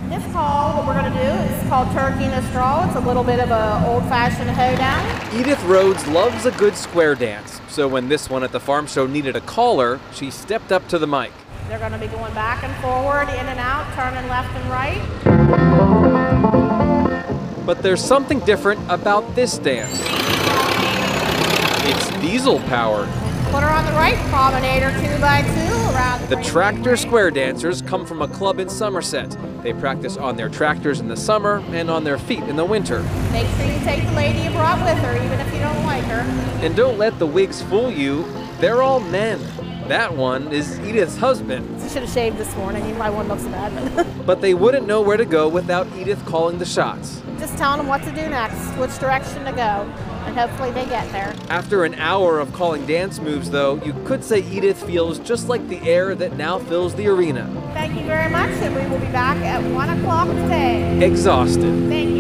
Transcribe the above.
This call, what we're going to do is called Turkey in a Straw. It's a little bit of an old-fashioned hoedown. Edith Rhodes loves a good square dance, so when this one at the farm show needed a caller, she stepped up to the mic. They're going to be going back and forward, in and out, turning left and right. But there's something different about this dance. It's diesel powered. Put her on the right, promenader 2x2 around The tractor square dancers come from a club in Somerset. They practice on their tractors in the summer and on their feet in the winter. Make sure you take the lady you brought with her, even if you don't like her. And don't let the wigs fool you, they're all men. That one is Edith's husband. You should have shaved this morning, you might want to look so bad. But they wouldn't know where to go without Edith calling the shots. Just telling them what to do next, which direction to go, and hopefully they get there. After an hour of calling dance moves, though, you could say Edith feels just like the air that now fills the arena. Thank you very much, and we will be back at 1 o'clock today. Exhausted. Thank you.